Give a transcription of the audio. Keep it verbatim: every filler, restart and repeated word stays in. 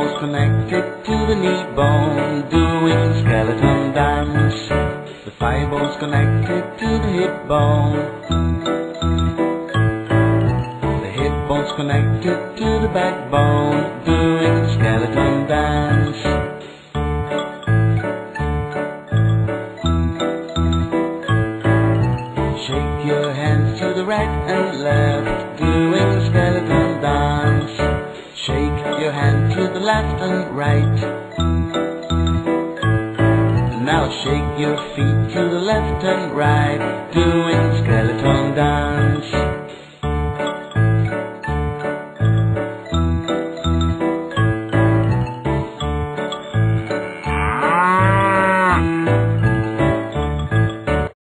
bone's connected to the knee bone, doing skeleton dance. The thigh bone's connected to the hip bone. The hip bone's connected to the backbone, doing skeleton dance. Shake your hands to the right and left, doing skeleton dance. Shake your hand to the left and right. Now shake your feet to the left and right, doing skeleton dance.